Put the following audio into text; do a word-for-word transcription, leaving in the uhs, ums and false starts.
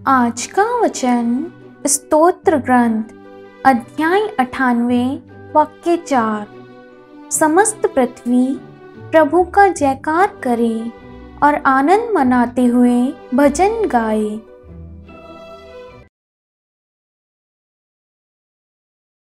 आज का वचन स्तोत्र ग्रंथ अध्याय अठानवे वाक्य चार। समस्त पृथ्वी प्रभु का जयकार करे और आनंद मनाते हुए भजन गाए।